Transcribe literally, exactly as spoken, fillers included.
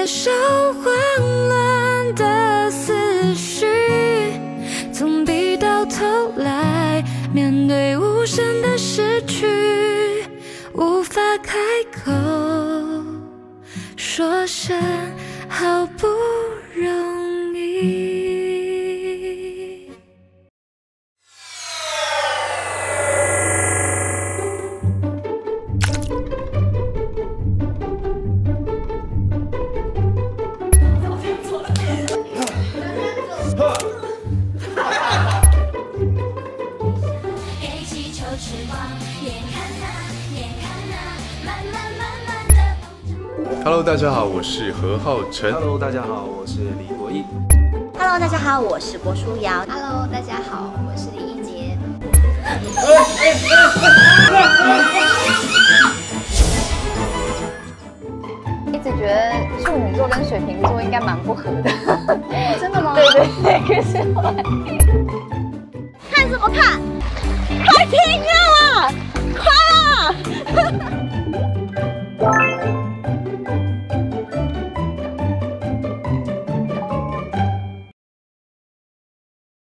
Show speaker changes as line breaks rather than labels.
接受混乱的思绪，总比到头来面对无声的失去，无法开口说声好不容易。
Hello， 大家好，我是何浩晨。
Hello， 大家好，我是李国毅。
Hello， 大家好，我是郭书瑶。
Hello， 大家好，我是李一杰。
一直觉得处女座跟水瓶座应该蛮不合的。
真的吗？
对对对，可是后来
看什么看？快停啊！快啊！